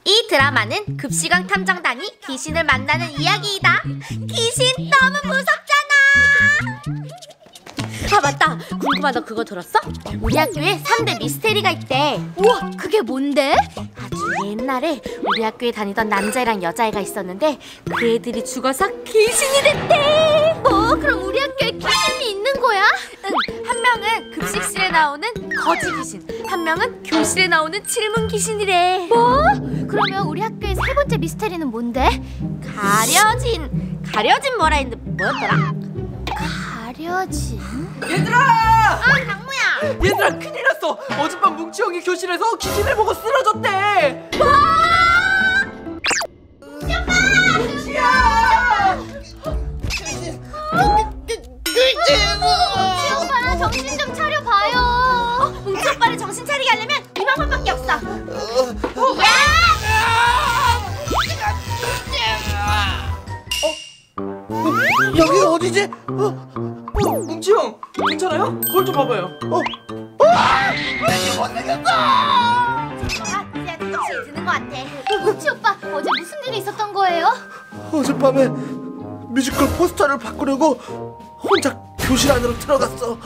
이 드라마는 급식왕 탐정단이 귀신을 만나는 이야기이다. 귀신 너무 무섭잖아. 아 맞다, 궁금한 너 그거 들었어? 우리 학교에 3대 미스테리가 있대. 우와, 그게 뭔데? 아주 옛날에 우리 학교에 다니던 남자애랑 여자애가 있었는데 그 애들이 죽어서 귀신이 됐대. 뭐? 그럼 우리 학교에 귀신이 있는 거야? 응, 한 명은 급식실에 나오는 거지 귀신, 한 명은 교실에 나오는 질문 귀신이래. 뭐? 그러면 우리 학교의 세 번째 미스테리는 뭔데? 가려진 뭐라 했는데 뭐였더라? 가려진? 얘들아! 강무야! 얘들아, 큰일 났어! 어젯밤 뭉치 형이 교실에서 귀신을 보고 쓰러졌대! 뭐? 뭉치야! 뭉치 오빠, 정신 좀 차려봐요. 뭉치 오빠를 정신 차리게 하려면 이 방법밖에 없어. 여기가 어디지? 뭉치 형, 괜찮아요? 거울 좀 봐봐요. 이게 못생겼어! 이제 정신이 드는 것 같아. 뭉치 오빠, 어제 무슨 일이 있었던 거예요? 어젯밤에 뮤지컬 포스터를 바꾸려고 혼자 교실 안으로 들어갔어.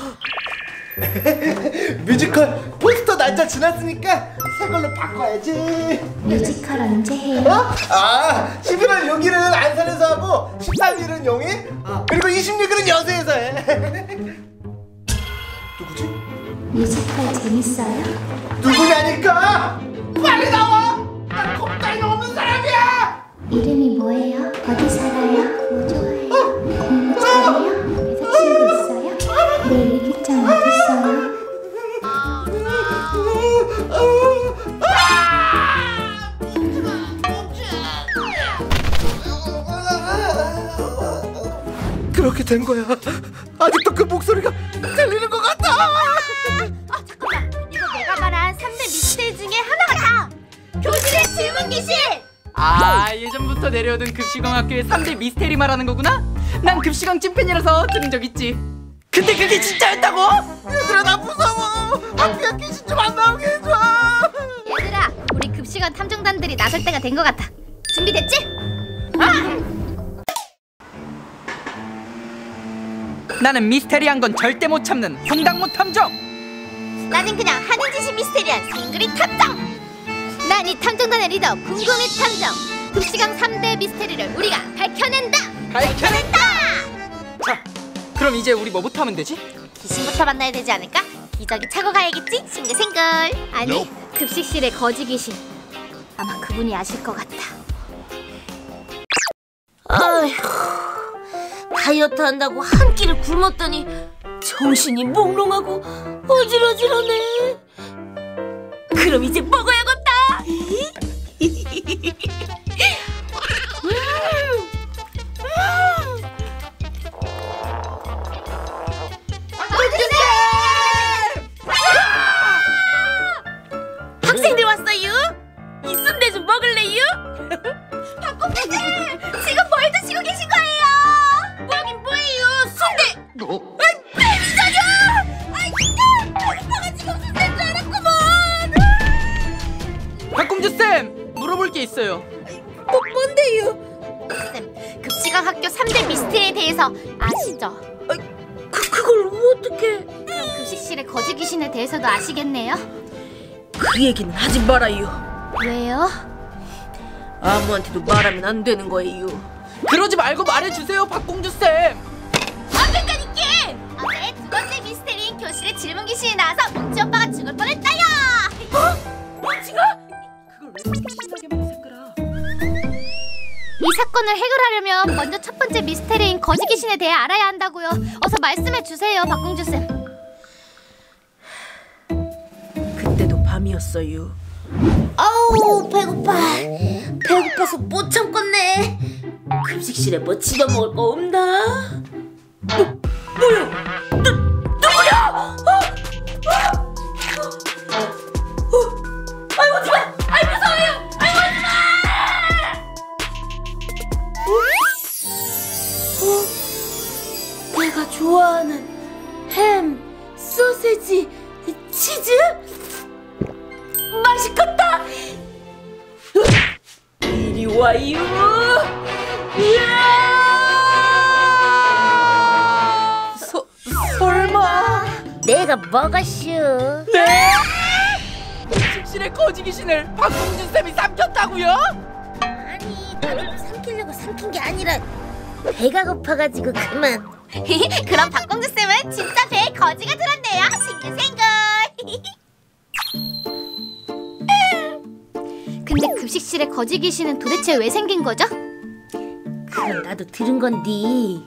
뮤지컬 포스터 날짜 지났으니까 새 걸로 바꿔야지. 뮤지컬 언제 해요? 11월 6일은 안산에서 하고 13일은 용인, 그리고 26일은 여수에서 해. 누구지? 뮤지컬 재밌어요? 누구냐니까! 빨리 나와! 난 겁장이 없는 사람이야! 이름이 뭐예요? 어디 살아요? 뭐 좋아해요? 공부 잘해요? 여자친구 있어요? 내일 일기장 어디 써요? 그렇게 된 거야. 아직도 그 목소리가 들리는 것 같아. 잠깐만, 이거 내가 말한 3대 미스테리 중에 하나가 다 교실의 질문 귀신! 예전부터 내려오던 급식왕 학교의 3대 미스테리 말하는 거구나? 난 급식왕 찐팬이라서 들은 적 있지. 근데 그게 진짜였다고? 얘들아, 나 무서워. 학교에 귀신 좀 안 나오게 해줘. 얘들아, 우리 급식원 탐정단들이 나설 때가 된 것 같아. 준비됐지? 나는 미스테리한 건 절대 못 참는 황당무 탐정! 나는 그냥 하는 짓이 미스테리한 싱그리 탐정! 난 이 탐정단의 리더 궁금이 탐정. 급식왕 3대 미스테리를 우리가 밝혀낸다. 밝혀낸다! 자, 그럼 이제 우리 뭐부터 하면 되지? 귀신부터 만나야 되지 않을까? 기저귀 차고 가야겠지? 싱글싱글. 아니, 급식실의 거지 귀신. 아마 그분이 아실 것 같아. 아휴, 다이어트 한다고 한 끼를 굶었더니 정신이 몽롱하고 어질어질하네. 그럼 이제 먹어야겠다. 학생들 왔어요? 이 순대 좀 먹을래요? 박공주님, 지금 뭘 드시고 계신 거예요? 뭐긴 뭐예요? 순대! 매니저죠! 오빠가 지금 순대인 줄 알았구먼! 박공주쌤! 물어볼 게 있어요. 뭔데요? 쌤, 급식왕 학교 3대 미스테리에 대해서 아시죠? 그걸 어떻게... 그럼 급식실의 거지 귀신에 대해서도 아시겠네요? 그 얘기는 하지 말아요. 왜요? 아무한테도 말하면 안 되는 거예요. 그러지 말고 말해주세요, 박공주쌤! 안 된다니까! 어제 두 번째 미스테리인 교실에 질문 귀신이 나와서 뭉치 오빠가 죽을 뻔했다요! 뭉치가? 그걸 왜 신나게만 했을까라? 이 사건을 해결하려면 먼저 첫 번째 미스테리인 거지 귀신에 대해 알아야 한다고요. 어서 말씀해 주세요, 박공주 쌤. 그때도 밤이었어요. 아우 배고파. 배고파서 못 참겠네. 급식실에 뭐 집어먹을 거 없나? 뭐야? 누구야? 아이고 오지마! 아이 무서워요! 아이고 오지마! 내가 좋아하는 햄, 소세지, 치즈? 맛있겠다! 좋아요. 설마. 내가 먹었슈. 네? 식실의 거지 귀신을 박공준 쌤이 삼켰다고요? 아니, 나도 삼키려고 삼킨 게 아니라 배가 고파가지고 그만. 그럼 박공주 쌤은 진짜 배에 거지가 들었네요. 싱글싱글. 근데 급식실에 거지 귀신은 도대체 왜 생긴 거죠? 그건 나도 들은 건디.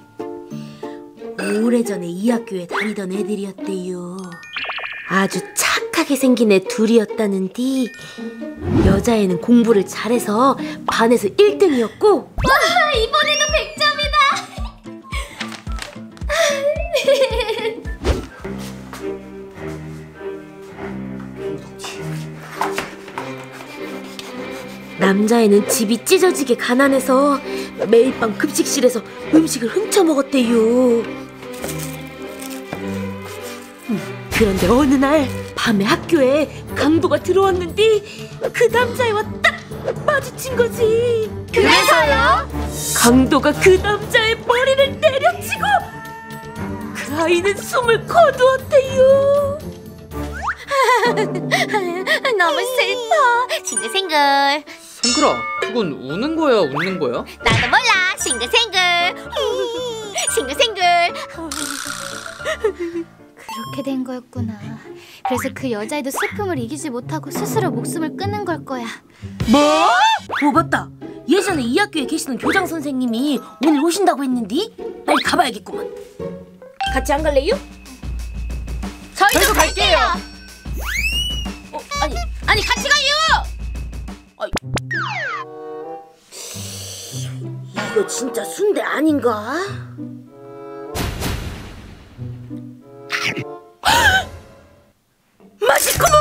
오래전에 이 학교에 다니던 애들이었대요. 아주 착하게 생긴 애 둘이었다는디. 여자애는 공부를 잘해서 반에서 1등이었고 와, 이번에는 100점이다. 남자애는 집이 찢어지게 가난해서 매일 밤 급식실에서 음식을 훔쳐 먹었대요. 그런데 어느 날 밤에 학교에 강도가 들어왔는데 그 남자애와 딱 마주친 거지. 그래서요? 강도가 그 남자의 머리를 때려치고 그 아이는 숨을 거두었대요. 너무 슬퍼. 싱글싱글. 생글아, 그건 우는 거야, 웃는 거야? 나도 몰라. 싱글싱글. 싱글싱글. 그렇게 된 거였구나. 그래서 그 여자애도 슬픔을 이기지 못하고 스스로 목숨을 끊는 걸 거야. 뭐? 맞다. 예전에 이 학교에 계시는 교장 선생님이 오늘 오신다고 했는데 빨리 가봐야겠구만. 같이 안 갈래요? 저희도 갈게요. 아니 같이 가요. 이거 진짜 순대 아닌가? 맛있구먼.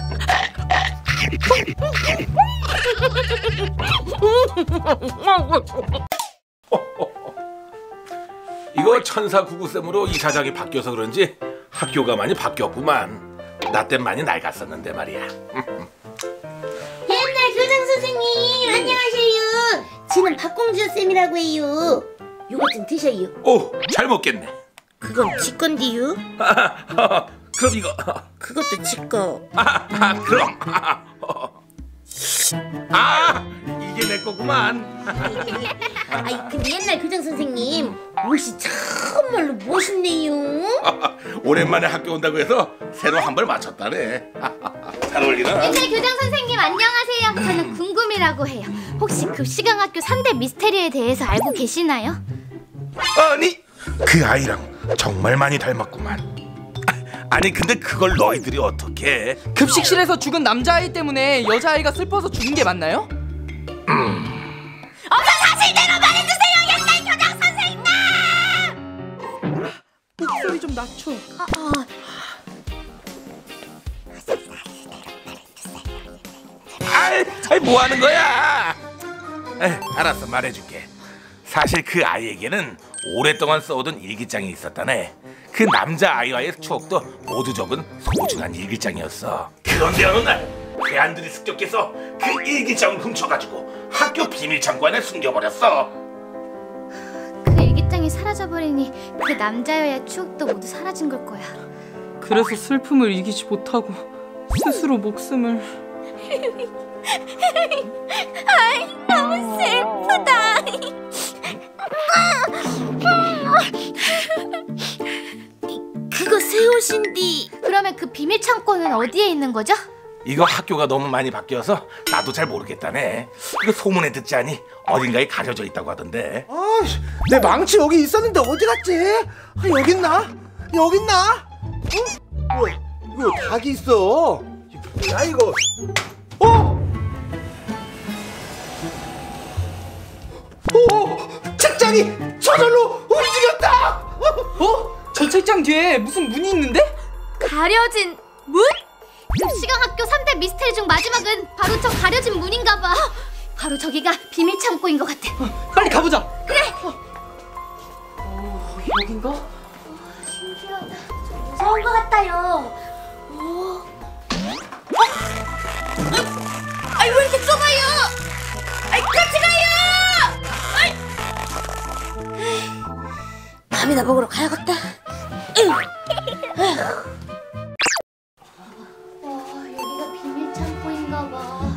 이거 천사 구구쌤으로 이사장이 바뀌어서 그런지 학교가 많이 바뀌었구만. 나 땐 많이 낡았었는데 말이야. 옛날 교장 선생님, 안녕하세요. 저는 박공주 쌤이라고 해요. 이거 좀 드셔요. 오, 잘 먹겠네. 그건 지 건디요? 그럼 이거. 그것도 지 거. 그럼. 이게 내 거구만. 아이 근데 옛날 교장 선생님 옷이 정말로 멋있네요. 오랜만에 학교 온다고 해서 새로 한 벌 맞췄다네. 잘 어울리나? 옛날 교장 선생님 안녕하세요. 저는 궁금이라고 해요. 혹시 급식왕학교 3대 미스테리에 대해서 알고 계시나요? 아니, 그 아이랑 정말 많이 닮았구만. 아니 근데 그걸 너희들이 어떻게 해? 급식실에서 죽은 남자아이 때문에 여자아이가 슬퍼서 죽은 게 맞나요? 어서 사실대로 말해주세요. 옛날 교장 선생님. 목소리 좀 낮춰. 아이, 뭐 하는 거야? 알았어, 말해줄게. 사실 그 아이에게는 오랫동안 써오던 일기장이 있었다네. 그 남자 아이와의 추억도 모두 적은 소중한 일기장이었어. 그런데 어느 날 대안들이 습격해서 그 일기장을 훔쳐가지고 학교 비밀 창고 안에 숨겨버렸어. 그 일기장이 사라져버리니 그 남자여의 추억도 모두 사라진 걸 거야. 그래서 슬픔을 이기지 못하고 스스로 목숨을. 아이, 너무 슬프다. 그거 새 옷인디. 그러면 그 비밀 창고는 어디에 있는 거죠? 이거 학교가 너무 많이 바뀌어서 나도 잘 모르겠다네. 이거 소문에 듣자니 어딘가에 가려져 있다고 하던데. 내 망치 여기 있었는데 어디 갔지? 여기 있나? 여기 있나? 뭐야? 이거 닭이 있어. 이거 뭐야 이거? 책장이 저절로 움직였다. 저 책장 뒤에 무슨 문이 있는데? 가려진 문? 급식왕학교 3대 미스테리 중 마지막은 바로 저 가려진 문인가 봐. 바로 저기가 비밀 창고인 것 같아. 빨리 가보자. 그래. 여긴가? 신기하다. 좀 무서운 것 같아요. 아이, 왜 이렇게 좁아요? 아이, 같이 가요. 밥이나 먹으러 가야겠다. 여기가 비밀 창고인가 봐.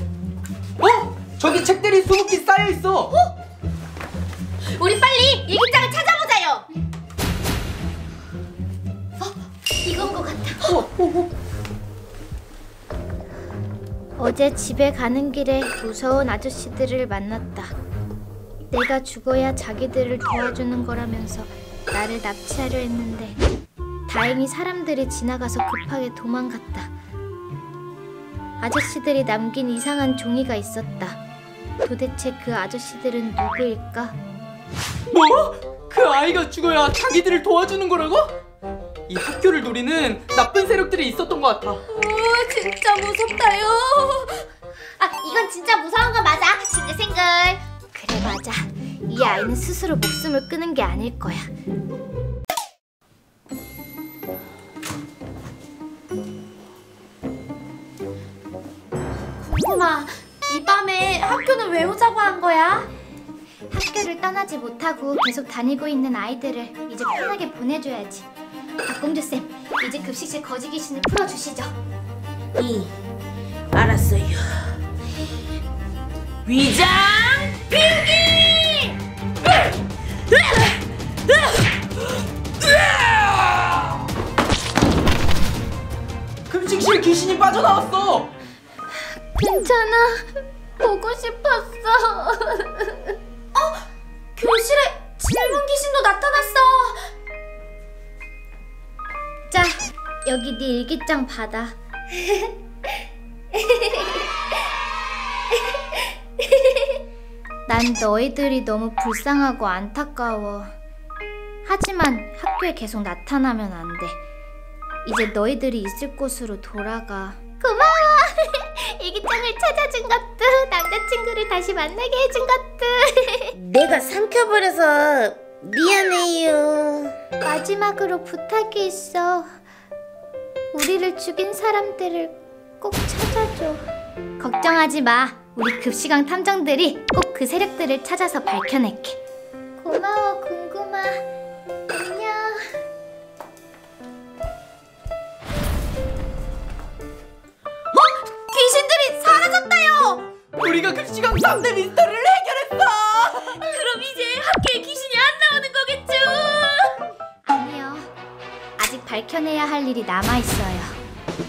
저기 책들이 수북히 쌓여 있어. 우리 빨리 일기장을 찾아보자요. 이건 것 같아. 어제 집에 가는 길에 무서운 아저씨들을 만났다. 내가 죽어야 자기들을 도와주는 거라면서 나를 납치하려 했는데 다행히 사람들이 지나가서 급하게 도망갔다. 아저씨들이 남긴 이상한 종이가 있었다. 도대체 그 아저씨들은 누구일까? 뭐? 그 아이가 죽어야 자기들을 도와주는 거라고? 이 학교를 노리는 나쁜 세력들이 있었던 것 같아. 진짜 무섭다요. 이건 진짜 무서운 거 맞아. 싱글싱글. 그래 맞아. 이 아이는 스스로 목숨을 끊은 게 아닐 거야. 엄마, 이 밤에 학교는 왜 오자고 한 거야? 학교를 떠나지 못하고 계속 다니고 있는 아이들을 이제 편하게 보내줘야지. 박공주쌤, 이제 급식실 거지 귀신을 풀어주시죠. 알았어요. 위장 필기! 급식실 귀신이 빠져나왔어. 괜찮아. 보고 싶었어. 교실에 질문 귀신도 나타났어. 자, 여기 네 일기장 받아. 난 너희들이 너무 불쌍하고 안타까워. 하지만 학교에 계속 나타나면 안 돼. 이제 너희들이 있을 곳으로 돌아가. 고마워. 일기장을 찾아준 것도 남자친구를 다시 만나게 해준 것도. 내가 삼켜버려서 미안해요. 마지막으로 부탁이 있어. 우리를 죽인 사람들을 꼭 찾아줘. 걱정하지 마. 우리 급식왕 탐정들이 꼭 그 세력들을 찾아서 밝혀낼게. 고마워, 궁금아. 안녕. 귀신들이 사라졌다요. 우리가 급식왕 3대 미스터리를 해결했어. 그럼 이제 학교에 귀신이 안 나오는 거겠죠? 아니요. 아직 밝혀내야 할 일이 남아있어요.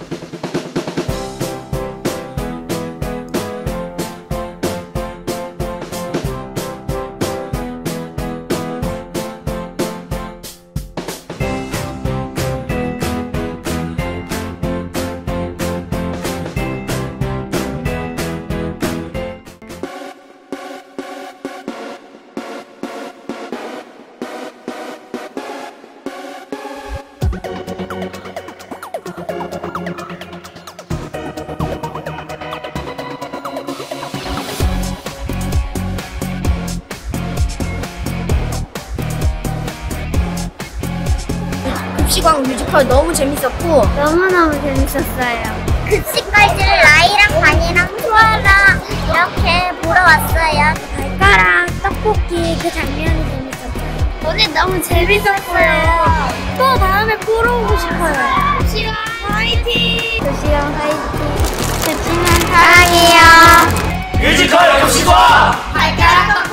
급식왕 뮤지컬 너무 재밌었고 너무너무 재밌었어요. 급식걸즈를 라이랑 반이랑 소아랑 이렇게 보러 왔어요. 발가락 떡볶이 그 장면이 재밌었어요. 오늘 너무 재밌었어요. 또 다음에 보러 오고 싶어요. 급식왕 화이팅! 급식왕 화이팅! 급식왕 사랑해요. 뮤지컬 급식왕! 발가락